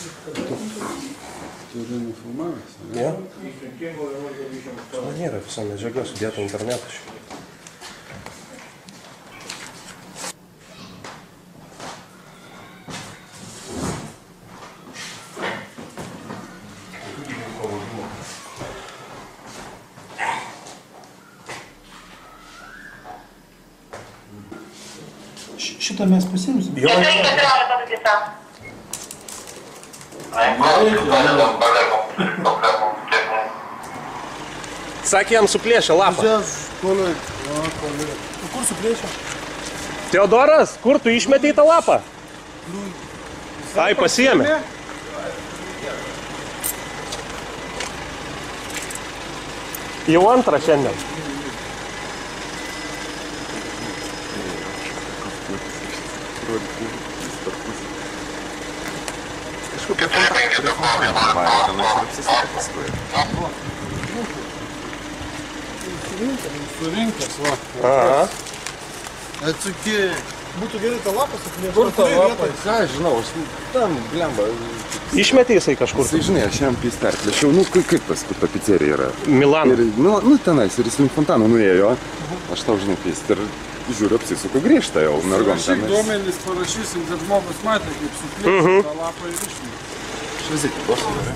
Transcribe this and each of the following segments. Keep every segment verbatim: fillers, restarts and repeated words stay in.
Tu nufilmavęs? Ne? Man nėra visa medžiaga sudėta internetu. Šitą mes pasiimsim. Jo, sakė, jam suplėšė lapą. Kur suplėšė? Teodoras, kur tu išmetei tą lapą? Ai, pasiėmė. Jau antrą šiandien. Kažkokia kontakta prie fontanų varė, tenais ir apsisakė paskui. Surinkęs, va. Aha. Atsuki. Būtų gerai tą lapą suplėšti. Kur tą lapą? Ką, žinau, aš tam, blemba. Išmetė jisai kažkur. Jisai, žinai, aš jam pistarplėšiau, nu kaip tas, kur ta pizzerija yra. Milan. Ir, nu, nu, tenais, ir jis link fontanų nuėjo. Aš tau, žinai, pist ir žiūriu, apsisuku grįžta jau, mergom tenais. Rašyk duomenys, parašysim, kad žmogus matė, kaip suplėšti tą lapą ir išmė. Švizikį, bosime.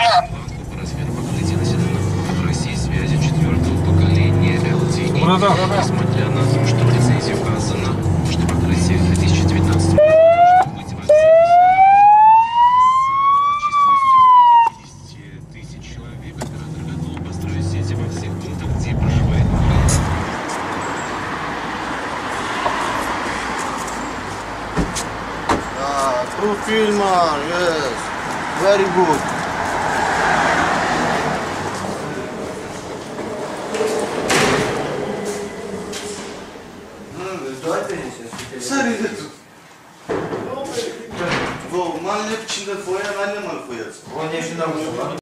Supratau. Несмотря на то, что в лицензии указано, что в России в две тысячи девятнадцатом году должны быть во всех с численностью более пятидесяти тысяч человек. Оператор готов построить сети во всех пунктах, где проживает население. Ah, true film, man. Yes, very good. Sorry, Vă, m-am lepit de foia, n-am mai foiați.